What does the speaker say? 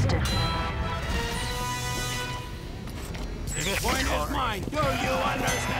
distance. This point is mine. Do you understand?